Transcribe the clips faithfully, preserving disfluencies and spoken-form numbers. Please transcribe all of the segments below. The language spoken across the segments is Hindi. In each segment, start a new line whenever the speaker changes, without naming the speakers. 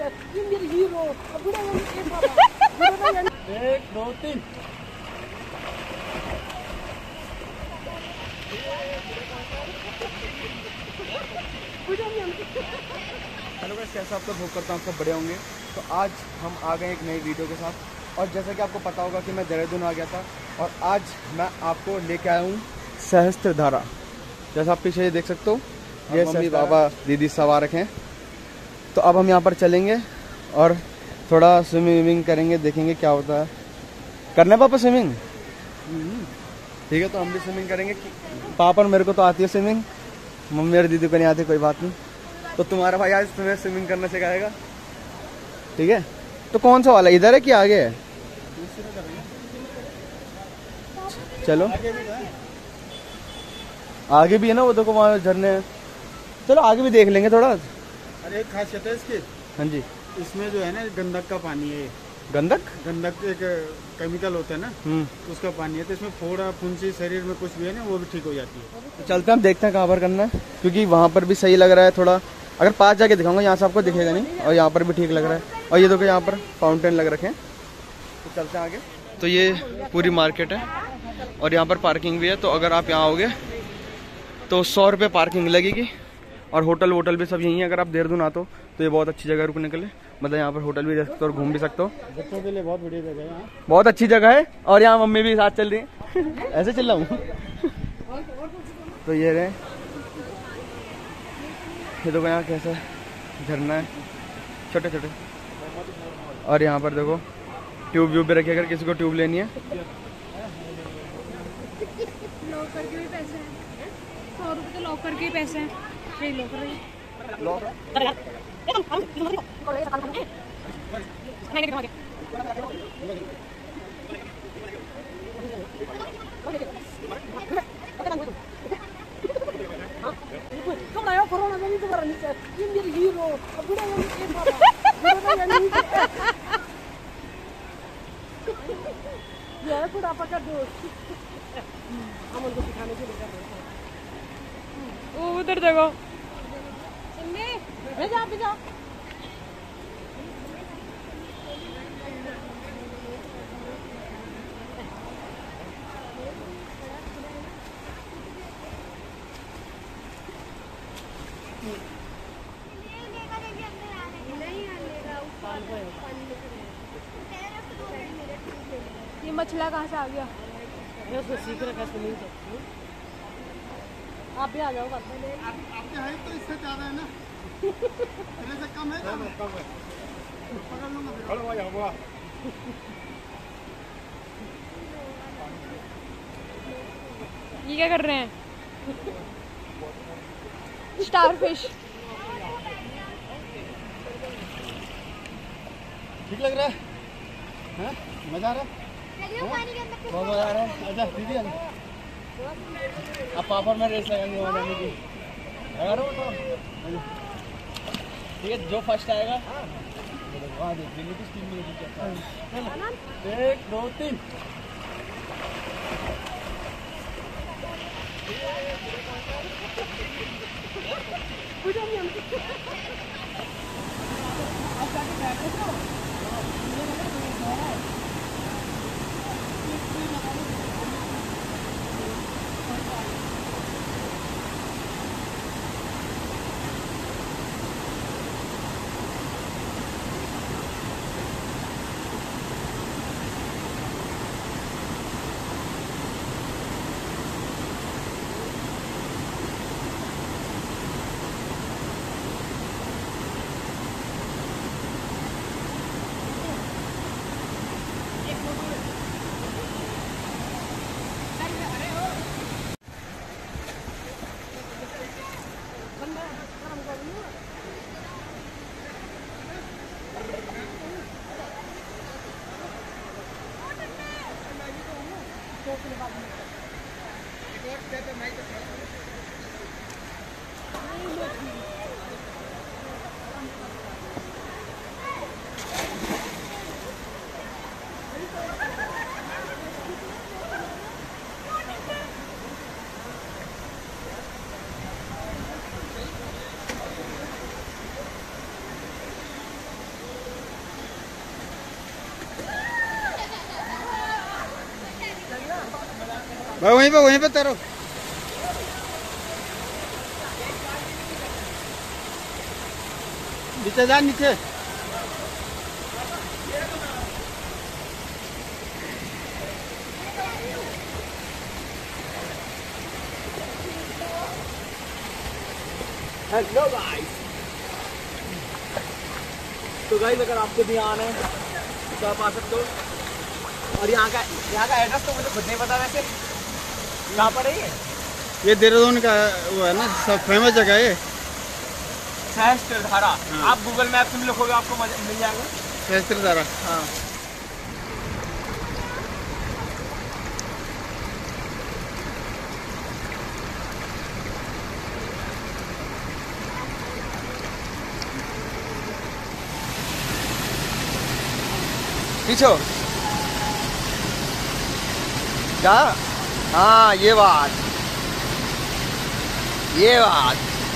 एक दो तीन। हेलो गाइस, कैसे आप सब होप करता हूँ आप सब बड़े होंगे। तो आज हम आ गए एक नई वीडियो के साथ और जैसा कि आपको पता होगा कि मैं देहरादून आ गया था और आज मैं आपको लेके आया हूँ सहस्त्रधारा। जैसा आप पीछे देख सकते हो, ये मम्मी पापा दीदी सवार हैं। तो अब हम यहाँ पर चलेंगे और थोड़ा स्विमिंग विमिंग करेंगे, देखेंगे क्या होता है। करना है पापा स्विमिंग? ठीक है, तो हम भी स्विमिंग करेंगे। पापा मेरे को तो आती है स्विमिंग, मम्मी और दीदी को नहीं आती, कोई बात नहीं। तो तुम्हारा भाई आज तुम्हें स्विमिंग करना सिखाएगा, ठीक है? तो कौन सा वाला, इधर है कि आगे है? चलो आगे भी है ना, वो देखो वहाँ झरने हैं। चलो आगे भी देख लेंगे थोड़ा।
अरे एक खासियत है इसकी।
हाँ जी,
इसमें जो है ना गंधक का पानी है।
गंधक
गंधक एक केमिकल होता है ना, उसका पानी है। तो इसमें फोड़ा फुंसी शरीर में कुछ भी है ना, वो भी ठीक हो जाती है।
तो चलते हैं, हम देखते हैं कहाँ पर करना है, क्योंकि वहाँ पर भी सही लग रहा है थोड़ा। अगर पास जाके दिखाऊंगा, यहाँ से आपको दिखेगा नहीं, और यहाँ पर भी ठीक लग रहा है। और ये देखो यहाँ पर फाउंटेन लग रखे हैं। तो चलते हैं आगे। तो ये पूरी मार्केट है और यहाँ पर पार्किंग भी है। तो अगर आप यहाँ आओगे तो सौ रुपये पार्किंग लगेगी और होटल वोटल भी सब यहीं है। अगर आप देहरादून आते हो तो ये बहुत अच्छी जगह है रुकने के लिए। मतलब यहाँ पर होटल भी रह सकते हो और घूम भी सकते हो।
बच्चों के लिए बहुत बढ़िया जगह है यहाँ,
बहुत अच्छी जगह है। और यहाँ मम्मी भी साथ चल रही है ऐसे चल रहा हूँ। तो ये रहे, ये देखो यहाँ कैसा झरना है, छोटे छोटे। और यहाँ पर देखो ट्यूब व्यूब भी रखी, अगर किसी को ट्यूब लेनी है।
लॉकर के भी पैसे हैं, सौ रुपये तो लॉकर के ही पैसे हैं। वो उधर देखो, भेजा भेजा। ये मछला कहाँ से आ गया? उसको सीख रखा स्विमिंग से। आप भी आ जाओ। आप,
आपके हाइट तो इससे ज्यादा है ना, मेरे से कम है। कम है, कम है। पकड़ लूंगा।
ये क्या कर रहे हैं? Starfish.
ठीक लग रहा है, हाँ? मजा आ रहा है, बहुत मजा आ रहा है। अच्छा दीदी, अब पापा में रेस लगाएंगे वहाँ जाने की। ठीक है, जो फर्स्ट आएगा वहाँ देख लेंगे। कुछ तीन मिनट, एक दो तीन।
भाई वहीं पे वहीं पे तैरो। नीचे जा नीचे।
हेलो गाइस, तो गाइस अगर आपको भी आना है तो आप आ सकते हो। और यहाँ का यहाँ का एड्रेस तो मुझे खुद नहीं पता वैसे, कहाँ पर है ये?
ये देहरादून का वो है ना, सब फेमस जगह है।
सहस्त्रधारा, आप गूगल मैप में लिखोगे आपको मिल जाएगा
सहस्त्रधारा।
हाँ।
पीछे क्या? हाँ ये बात, ये बात।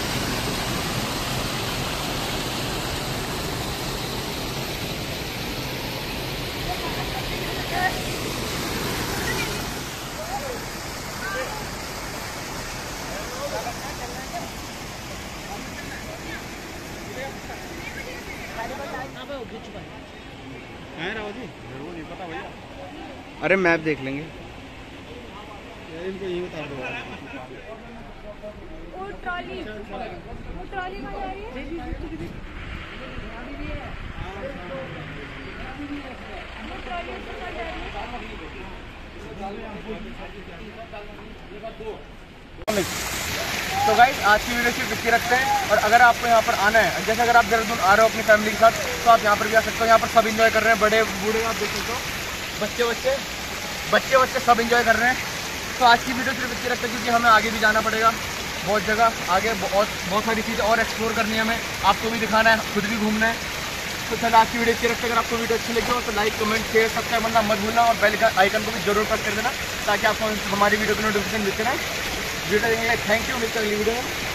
अरे मैप देख लेंगे। इनको यही बता दो।
वो ट्रॉली, वो ट्रॉली कहाँ जा रही है? वो ट्रॉली उसमें कहाँ जा रही है?
तो गाइस आज की वीडियो सिर्फ इसकी रखते हैं। और अगर आपको यहाँ पर आना है, जैसे अगर आप देहरादून आ रहे हो अपनी फैमिली के साथ, तो आप यहाँ पर भी आ सकते हो। यहाँ पर सब इंजॉय कर रहे हैं, बड़े बूढ़े आप देख सकते हो, बच्चे बच्चे बच्चे बच्चे सब इंजॉय कर रहे हैं। तो आज की वीडियो सिर्फ इसकी रखते हैं क्योंकि हमें आगे भी जाना पड़ेगा, बहुत जगह आगे, बहुत बहुत सारी चीज़ें और एक्सप्लोर करनी है हमें, आपको भी दिखाना है, खुद भी घूमना है। तो चलो आज की वीडियो इसकी रखते हैं। अगर आपको वीडियो अच्छी लगी हो तो लाइक कमेंट शेयर सब्सक्राइब करना मत भूलना, और बेल आइकन को भी जरूर प्रेस कर देना ताकि आपको हमारी वीडियो की नोटिफिकेशन मिलते रहे। वीडियो देखेंगे, थैंक यू, मिलते हैं अगली वीडियो में।